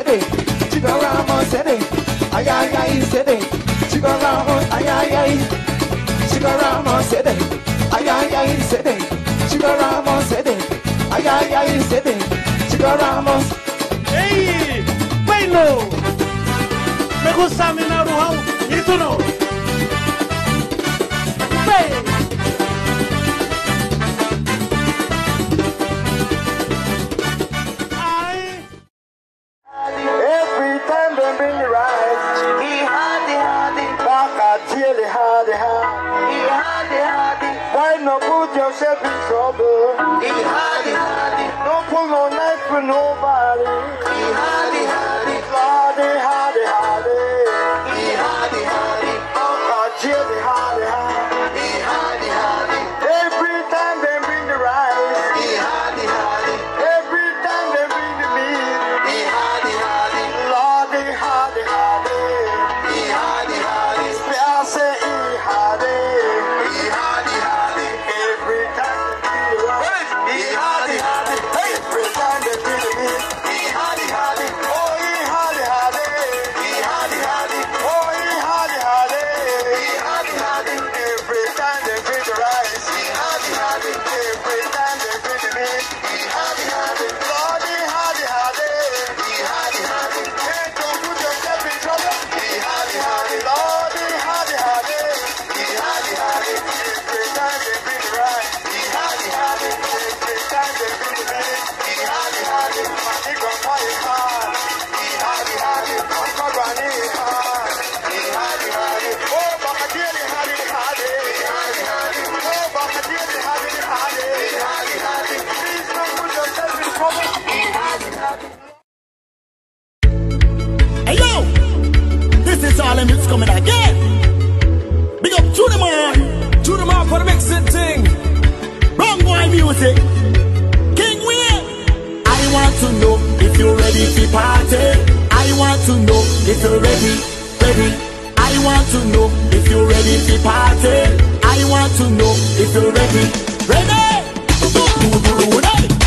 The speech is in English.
city, Chigarama city, ay ay ay city, Chigarama ay ay ay, Chigarama city, ay ay ay city, Chigarama city, ay ay ay city, Chigarama. Hey, bailo, me gusta mi naruhao, y tú no. Every time they bring the rice, he hardy, back at jelly hardy. He hardy, why not put yourself in trouble? He hardy, don't pull no knife for nobody. He hardy, hardy, he hardy, back at jelly hardy. He hardy, every time they bring the rice, he hardy, every time they bring the meat, he hardy, Lordy, hardy, he hardy, I say he hardy, every time they bring the rice, he hardy, every time they bring the meat, he hardy, oh he hardy, he hardy, oh he hardy, he hardy, every time they bring the rice, he hardy, every time they bring the meat, he hardy, Lordy, hardy, he hardy, hey, don't put yourself in trouble, he hardy, Lordy, hardy, he hardy, every time they bring the rice, he hardy, every time they bring the meat, he hardy, my grandpa is hard, he hardy, my granny is hard, he hardy, oh, Bakadili hardy, oh, Bakadili hardy, please don't put yourself in trouble, he hardy. Hey yo, this is all and it's coming again. Big up to the man for the mixing thing. Wrong boy music. King Will. I want to know if you're ready to party. I want to know if you're ready. I want to know if you're ready to party. I want to know if you're ready. Ready?